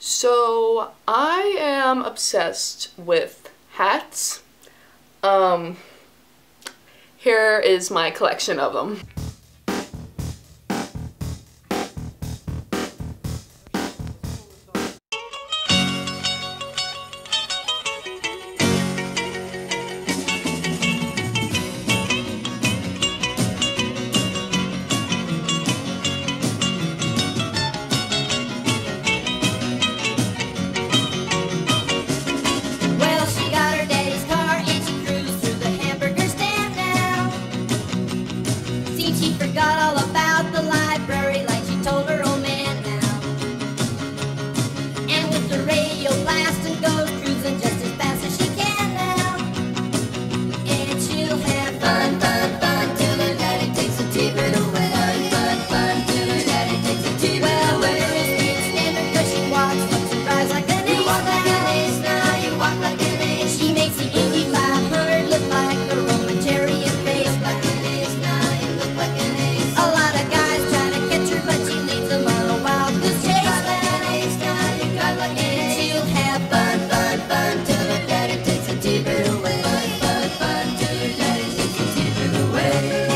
So I am obsessed with hats. Here is my collection of them. She forgot all about the library like she told her old man now. And with the radio blasting goes cruising just as fast as she can now. And she'll have fun, fun, fun till her daddy takes the T-bird away. Fun, fun, fun till her daddy takes the T-bird away. Well, the girls can't stand her 'cause she walks, looks and cries like an ace. You walk like an ace now, you walk like an ace. She makes the Indy 500 look like a Roman chariot race. Like an ace now, you look like an ace. A lot of guys try to catch her, but she leads them on a wild goose chase. You got like an ace now, you got like an ace. She'll have fun, fun, fun till her daddy takes the T-bird away. Fun, fun, fun till her daddy takes the T-bird away.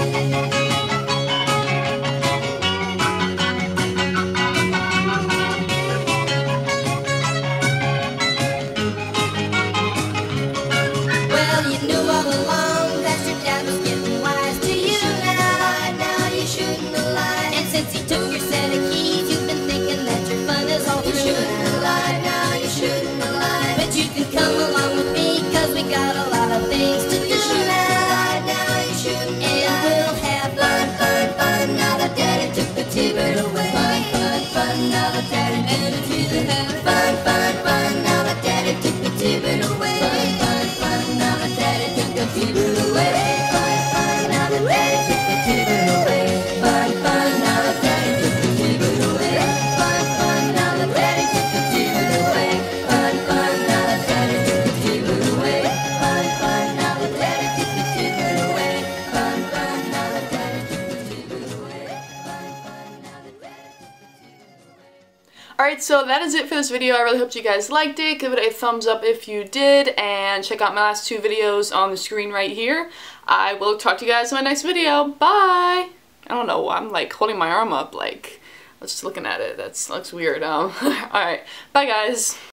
Well, you knew all along that your dad was getting wise to you now. Now you shouldn't have lied. And since he took your set of keys, you've been thinking that your fun is all through. You shouldn't have lied. Now you shouldn't have lied. But you can come along with me 'cause we got a lot of things to do. You shouldn't have lied. Now you shouldn't have lied. And we'll have fun, fun, fun. Now that daddy took the T-bird away. Fun, fun, fun. Now that daddy took the T-bird away. Fun, fun, fun. Now that daddy took the T-bird away. Fun, fun, fun. Now that daddy took the T-bird away. Fun, fun. Now that daddy took the T-bird away. Fun, fun. Now that daddy took the T-bird away. Fun, fun. Now that daddy took the T-bird away. Fun, fun. Now that daddy took the T-bird away. Fun, fun. Now that daddy took the T-bird away. Fun, fun. Now that daddy took the T-bird away. Fun, fun. Now that daddy took the T-bird away. Alright, so that is it for this video. I really hope you guys liked it. Give it a thumbs up if you did, and check out my last two videos on the screen right here. I will talk to you guys in my next video. Bye! I don't know, I'm like holding my arm up like, I was just looking at it. That looks weird. Alright, bye guys.